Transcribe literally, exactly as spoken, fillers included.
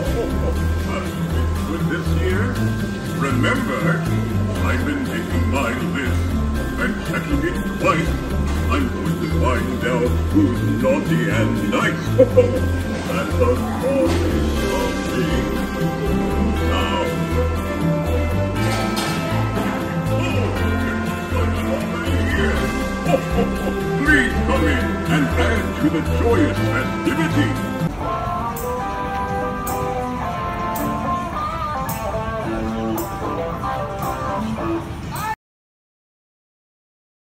stick with this year? Remember, I've been making my list and checking it twice. I'm going to find out who's naughty and nice. And the naughty something now. Oh, it's here. Please come in and add to the joyous festivity.